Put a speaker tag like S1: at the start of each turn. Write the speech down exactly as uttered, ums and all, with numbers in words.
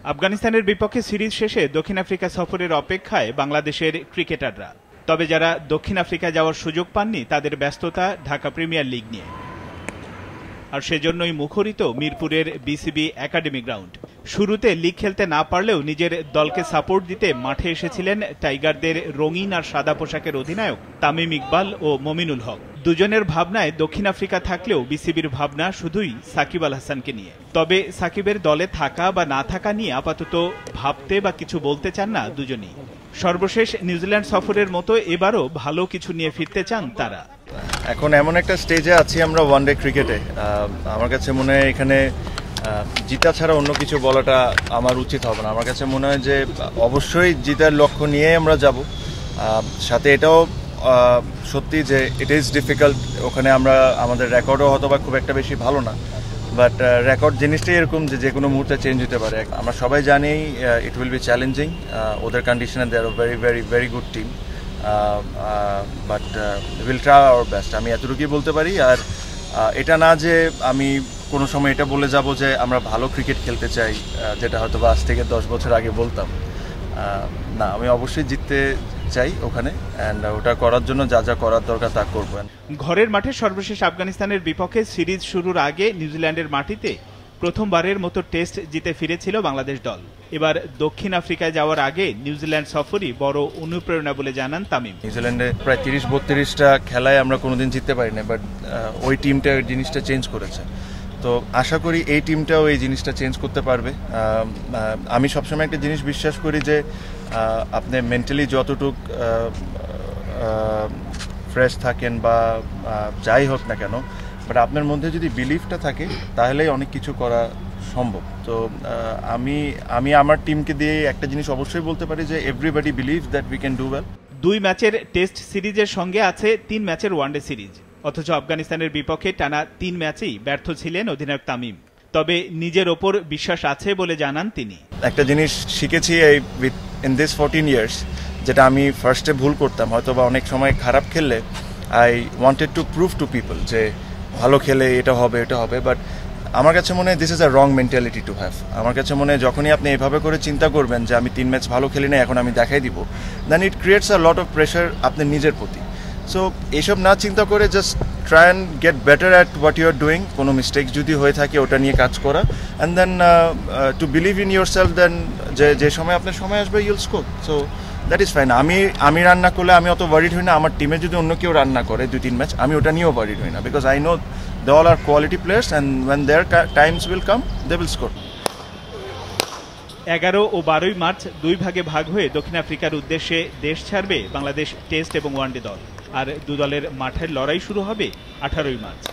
S1: আফগানিস্তানের বিপক্ষে সিরিজ শেষে দক্ষিণ আফ্রিকা সফরের অপেক্ষায় বাংলাদেশের ক্রিকেটাররা। তবে যারা দক্ষিণ আফ্রিকা যাওয়ার সুযোগ পাননি তাদের ব্যস্ততা ঢাকা প্রিমিয়ার লিগ নিয়ে। আর সেজন্যই মুখরিত মিরপুরের বিসিবি একাডেমি গ্রাউন্ড। শুরুতে লিগ খেলতে না পারলেও নিজের দলকে সাপোর্ট দিতে মাঠে এসেছিলেন টাইগারদের রঙিন আর সাদা পোশাকের অধিনায়ক তামিম ইকবাল ও মমিনুল হক। দুজনের ভাবনায় দক্ষিণ আফ্রিকা থাকলেও বিসিবির ভাবনা শুধুই সাকিব আল হাসানকে নিয়ে। তবে সাকিবের দলে থাকা বা না থাকা নিয়ে আপাতত ভাবতে বা কিছু বলতে চান না দুজনই। সর্বশেষ নিউজিল্যান্ড সফরের মতো এবারও ভালো কিছু নিয়ে ফিরতে চান তারা।
S2: এখন এমন একটা স্টেজে আছি আমরা ওয়ানডে ক্রিকেটে, আমার কাছে মনে হয় এখানে জিতা ছাড়া অন্য কিছু বলাটা আমার উচিত হবে না। আমার কাছে মনে হয় যে অবশ্যই জিতার লক্ষ্য নিয়ে আমরা যাব। সাথে এটাও সত্যি যে ইট ইজ ডিফিকাল্ট, ওখানে আমরা আমাদের রেকর্ডও হয়তো বা খুব একটা বেশি ভালো না, বাট রেকর্ড জিনিসটাই এরকম যে যে কোনো মুহূর্তে চেঞ্জ হতে পারে। আমরা সবাই জানি ইট উইল বি চ্যালেঞ্জিং, ওদের কন্ডিশনে they are very very very good team, but will try our best, আমি এতটুকুই বলতে পারি। আর এটা না যে আমি কোনো সময় এটা বলে যাব যে আমরা ভালো ক্রিকেট খেলতে চাই, যেটা হয়তো বা আজ থেকে দশ বছর আগে বলতাম না। আমি অবশ্যই জিততে চাই ওখানে, অ্যান্ড ওটা করার জন্য যা যা করার দরকার তা করবো।
S1: ঘরের মাঠে সর্বশেষ আফগানিস্তানের বিপক্ষে সিরিজ শুরুর আগে নিউজিল্যান্ডের মাটিতে প্রথমবারের মতো টেস্ট জিতে ফিরেছিল বাংলাদেশ দল। এবার দক্ষিণ আফ্রিকায় যাওয়ার আগে নিউজিল্যান্ড সফরই বড় অনুপ্রেরণা বলে জানান তামিম।
S2: নিউজিল্যান্ডে প্রায় তিরিশ বত্রিশটা খেলায় আমরা কোনোদিন জিততে পারি না, বাট ওই টিমটা জিনিসটা চেঞ্জ করেছে। তো আশা করি এই টিমটাও এই জিনিসটা চেঞ্জ করতে পারবে। আমি সবসময় একটা জিনিস বিশ্বাস করি যে আপনি মেন্টালি যতটুক ফ্রেশ থাকেন বা যাই হোক না কেন, বাট আপনার মধ্যে যদি বিলিফটা থাকে তাহলেই অনেক কিছু করা সম্ভব। তো আমি আমি আমার টিমকে দিয়ে একটা জিনিস অবশ্যই বলতে পারি যে everybody believe that we can do well.
S1: দুই ম্যাচের টেস্ট সিরিজের সঙ্গে আছে তিন ম্যাচের ওয়ানডে সিরিজ, অথচ আফগানিস্তানের বিপক্ষে টানা তিন ম্যাচেই ব্যর্থ ছিলেন অধিনায়ক তামিম। তবে নিজের ওপর বিশ্বাস আছে বলে জানান তিনি।
S2: একটা জিনিস শিখেছি এই within this fourteen years, যেটা আমি ফার্স্টে ভুল করতাম, হয়তো বা অনেক সময় খারাপ খেললে I wanted to prove to people যে ভালো খেলে এটা হবে এটা হবে, বাট আমার কাছে মনে হয় this is a wrong mentality to have. আমার কাছে মনে হয় যখনই আপনি এভাবে করে চিন্তা করবেন যে আমি তিন ম্যাচ ভালো খেলি না এখন আমি দেখাই দিব, then it creates a lot of pressure আপনার নিজের প্রতি। সো এইসব না চিন্তা করে just try and get better at what you are doing. কোনো মিস্টেক্স যদি হয়ে থাকে ওটা নিয়ে কাজ করা, and then to believe in yourself, then যে যে সময় আপনার সময় আসবে you'll score. So that is fine. আমি আমি রান্না করলে আমি অত ওয়ারিড হই না, আমার টিমে যদি অন্য কেউ রান্না করে দুই তিন ম্যাচ আমি ওটা নিয়েও ওয়ারিড হই না, because I know they all are quality players and when their times will come they will score.
S1: এগারো ও বারোই মার্চ দুই ভাগে ভাগ হয়ে দক্ষিণ আফ্রিকার উদ্দেশ্যে দেশ ছাড়বে বাংলাদেশ টেস্ট এবং ওয়ানডে দল। আর দু দলের মাঠের লড়াই শুরু হবে আঠারোই মার্চ।